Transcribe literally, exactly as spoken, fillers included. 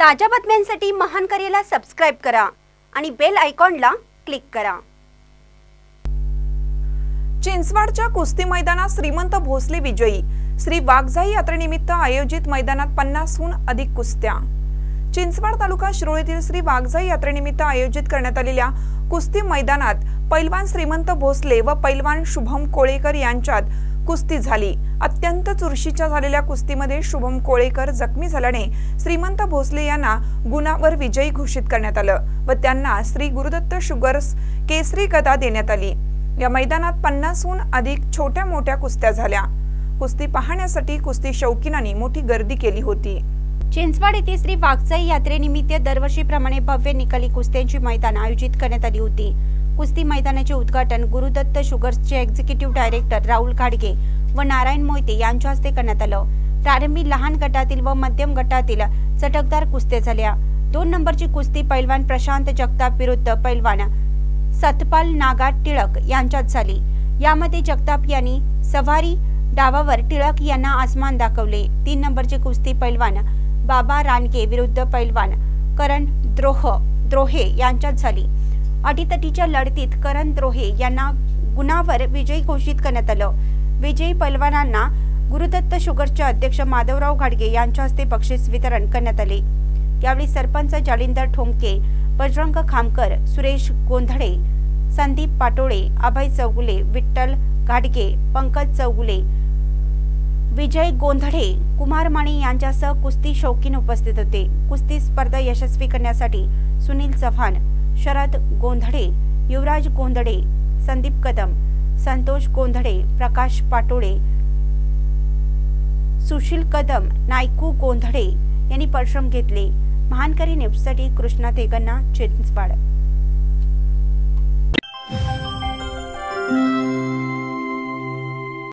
ताज्या बातम्यांसाठी महान करेला सबस्क्राइब करा आणि बेल आयकॉनला क्लिक करा। चिंचवडच्या कुस्ती मैदानात श्रीमंत भोसले विजयी। श्री वाघजाई यात्रेनिमित्त आयोजित मैदानात पन्नासहून अधिक कुस्त्या। चिंचवड तालुका शिरोळीतील श्री वाघजाई यात्रेनिमित्त आयोजित करण्यात आलेल्या कुस्ती मैदानात पैलवान श्रीमंत भोसले व पैलवान शुभम कोळेकर यांच्यात कुस्ती झाली। अत्यंत चुरशीच्या झालेल्या कुस्तीमध्ये शुभम कोळेकर जखमी झाल्याने श्रीमंत भोसले यांना गुणावर विजयी घोषित करण्यात आलं व त्यांना श्री गुरुदत्त शुगर्स केसरी गदा देण्यात आली। या मैदानात पन्नासहून अधिक छोट्या मोठ्या कुस्त्या झाल्या। कुस्ती पाहण्यासाठी कुस्ती शौकीनांनी मोठी गर्दी केली होती। चिंचवड येथे श्री वाघजाई यात्रेनिमित्त दरवर्षीप्रमाणे भव्य निकाली कुस्त्यांची मैदान आयोजित करण्यात आली होती। कुस्ती मैदानाचे उद्घाटन गुरुदत्त शुगर्सचे एक्झिक्युटिव्ह डायरेक्टर राहुल घाडगे व नारायण मोहिते यांच्या हस्ते करण्यात आलं। प्रारंभी लहान गटातील व मध्यम गटातील चटकदार कुस्त्या झाल्या। दोन नंबरची कुस्ती पैलवान प्रशांत जगताप विरुद्ध पैलवान सतपाल नागा टिळक यांच्यात झाली। यामध्ये जगताप यांनी सवारी डावावर टिळक यांना आसमान दाखवले। तीन नंबरची कुस्ती पैलवान बाबा रानके विरुद्ध पैलवान करण द्रोह द्रोहे यांच्यात झाली। अटीतटीच्या लढतीत करण द्रोहे यांना गुणावर विजयी घोषित करण्यात आलं। विजयी पैलवानांना गुरुदत्त शुगर्सचे अध्यक्ष माधवराव घाडगे यांच्या हस्ते बक्षीस वितरण करण्यात आले। यावेळी सरपंच जालिंदर ठोंके, बजरंग खामकर, सुरेश गोंधळे, संदीप पाटोळे, अभय चौगुले, विठ्ठल घाडगे, पंकज चौगुले, विजय गोंधळे, कुमार माने यांच्यासह कुस्ती शौकीन उपस्थित होते। कुस्ती स्पर्धा यशस्वी करण्यासाठी सुनील चव्हाण, शरद गोंधळे, युवराज गोंधळे, संदीप कदम, संतोष गोंधळे, प्रकाश पाटोळे, सुशील कदम, नायकू गोंधळे यांनी परिश्रम घेतले। महानकरी न्यूजसाठी कृष्णा तेगन्ना, चिंचवड।